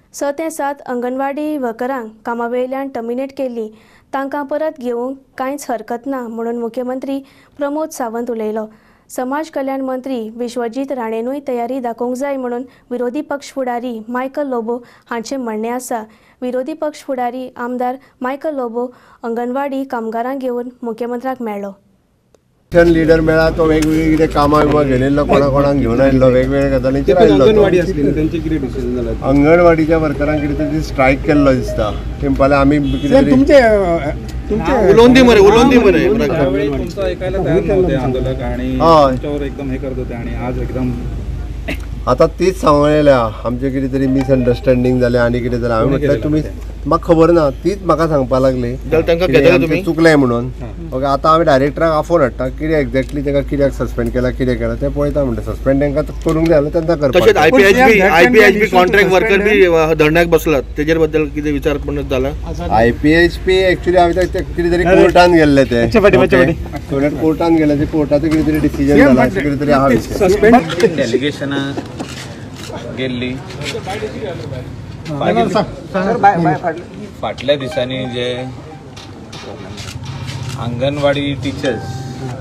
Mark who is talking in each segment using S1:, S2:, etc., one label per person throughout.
S1: 6 ते 7 अंगणवाडी वर्करांक कामावेल्यान टर्मिनेट केली तांकां परत घेवंक कांयच हरकत ना म्हणून मुख्यमंत्री प्रमोद सावंत उलयलो। समाज कल्याण मंत्री विश्वजीत राणेनूय तयारी दाखोवंक जाय म्हणून विरोधी पक्ष फुडारी मायकल लोबो हांचे म्हणणे आसा। विरोधी पक्ष फुडारी आमदार मायकल लोबो अंगणवाडी कामगारांक घेवन मुख्यमंत्र्याक मेळ्ळो।
S2: लीडर मेळा तो वेगवेगळे कामां विमा गेलेलो कोणाक घेवन आयिल्लो वेगवेगळ्या गजालींचेर आयिल्लो। अंगणवाडीच्या वर्करांक कितें तरी स्ट्रायक केल्लो दिसता। तेंपाले आमी कितें तरी
S3: उलोवंदी मरे तुमचं ऐकायला तयार नव्हते आंदोलक आणि त्याच्यावर एकदम हे करत होते आणि आज एकदम
S2: आता तीच सांगलेल्या आमचे कितें तरी मिसअंडरस्टँडिंग जालें आनी कितें जालें। हांवें म्हटलें तुमी म्हाका खबर ना तीच म्हाका सांगपा लागली चुकलें म्हणून। ओके आतां हांवें डायरेक्टराक आफोन हाडटा कितें एक्झॅक्टली ताका कित्याक सस्पेंड केला कितें केला तें पळयता म्हणटा। सस्पेंड तांकां करूंक जाय जाल्यार तेंकां करपाक।
S3: आयपीएचपी कॉन्ट्रॅक्ट वर्कर बी धरण्याक बसलात तेजेर बद्दल कितें विचार जाला?
S2: आयपीएचपी एक्चुअली हांवें कितें तरी कोर्टान गेल्ले ते कोर्टान गेले ते कोर्टाचो कितें तरी डिसिजन जाला कितें तरी आहा
S4: सस्पेंड डेलिगेशनां गेल्ली फाटल्या दिसांनी जे अंगणवाडी टिचर्स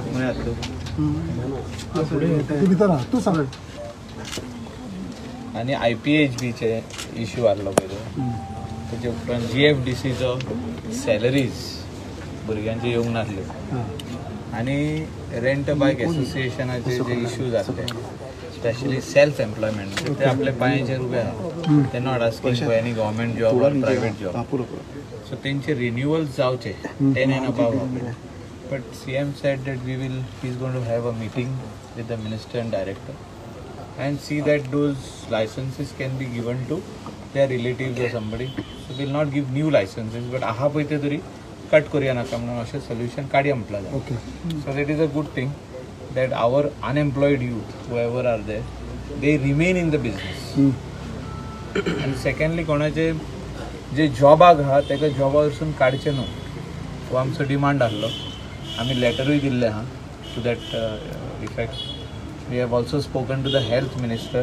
S4: आणि आयपीएचबीचे इश्यू आसलो पळय तेजे उपरांत जीएफडीसीचो सॅलरीज भुरग्यांचे येवंक नासल्यो आनी रेंट बायक एसोसिएशनाचे जे इश्यूज आसले स्पेशली सेल्फ एम्प्लॉयमेंट ते आपल्या पांयाचेर उबे आहा ते not asking for any government job or private job so तेंचे रिन्यूअल्स जावचे 10 and above but CM said that he's going to have a meeting with the minister and director and see that those licenses can be given to their relatives or somebody, so they'll not give new licenses but aha पळय ते तरी cut करूया नाका म्हणून अशें solution काडया म्हटलां जाय। So that is a good thing that our unemployed youth, whoever are there, they remain in the business. And secondly, कोणाचे जे जॉबाक आहा तेका जॉबा वरसून काडचे न्हू हो आमचो डिमांड आसलो। आमी लेटरूय दिल्ले आहा to that effect. We have also spoken to the health minister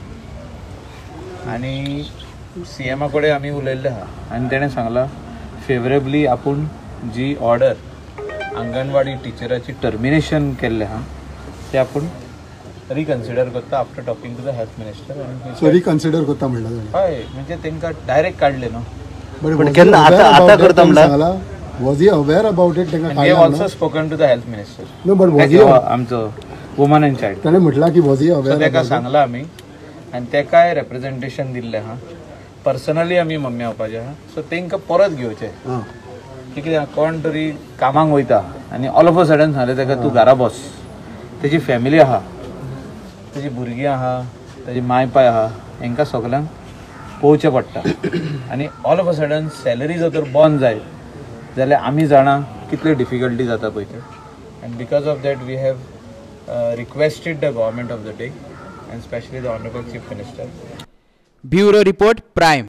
S4: आनी सीएमा कडेन आमी उलयल्ले आहा आनी तेणें सांगलां फेवरेबली आपूण जी ऑर्डर अंगणवाडी टिचराची टर्मिनेशन केल्ले आहा ते आपूण रिकन्सिडर करता after talking to the health minister.
S5: So reconsider करता म्हणला
S4: हय म्हणजे तांकां डायरेक्ट काडले न्हू
S5: पण केन्ना आता करता म्हणला was he aware about it?
S4: We have also spoken to the health minister.
S5: No, but was he
S4: आमचो वुमन एंड चाइल्ड
S5: त्याने म्हटला की was he aware?
S4: तेका सांगला आमी आनी तेकाय रिप्रेझेंटेशन दिल्लें आहा पर्सनली आमी मम्मी आपोवपाचे आहा सो तेंकां परत घेवचे कितें कोण तरी कामाक वयता आनी ऑल ऑफ अ सडन सांगलें तेका तूं घरा बस तेजी फॅमिली आहा तेजी भुरगीं आहा तेजी माय पाय आहा हेंकां सगल्यांक पळोवचें पडटा आनी all of a sudden salary जर तर बंद जाय जाल्यार आमी जाणा कितले डिफिकल्टी जाता पळय ते and because of that we have requested the government of the day and specially the honourable chief minister.
S6: Bureau report prime.